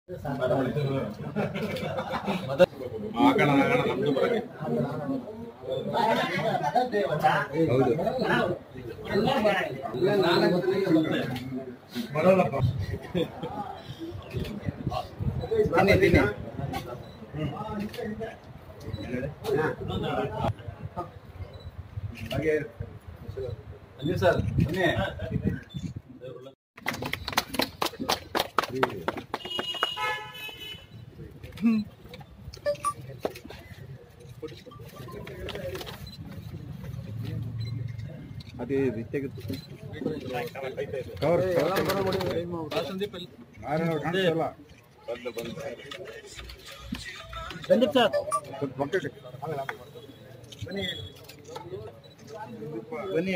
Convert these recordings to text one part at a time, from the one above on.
ನಮ್ದು ಬರಗೆ ಹೌದು ಬರೋಲ್ಲಪ್ಪ ತಿನ್ನಿ ಹಾಗೆ ಅಲ್ಲಿ ಸರ್ ಬನ್ನಿ ಅದೇ ರೀತಿಯಾಗಿ ಕವರ್ ಸಂದೀಪ್ ಸರ್ ಬನ್ನಿ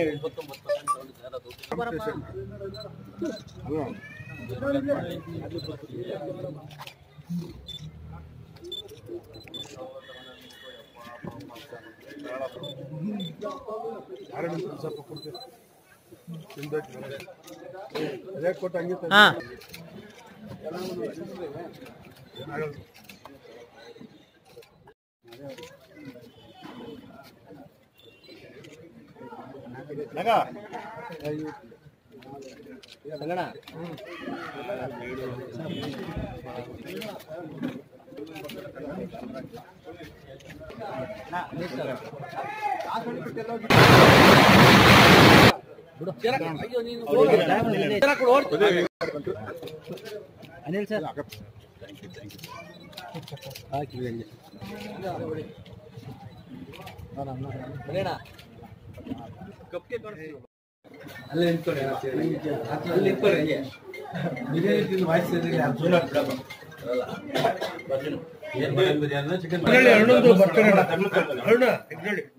ಸ್ವಲ್ಪ ಕೊಡ್ತೀವಿ ಅದೇ ಕೊಟ್ಟು ಹಂಗೆ ಅನಿಲ್ ಸರ್ ಅಲ್ಲೇ ನಿಂತ್ಕೊಳ್ಳಿ ಅಲ್ಲಿ ನಿಂತ್ಕೊಳ್ಳಿ ಬಿರಿಯಾನಿ ತಿಂದು ವಾಯಿಸಿದ್ರೆ ಚಿಕನ್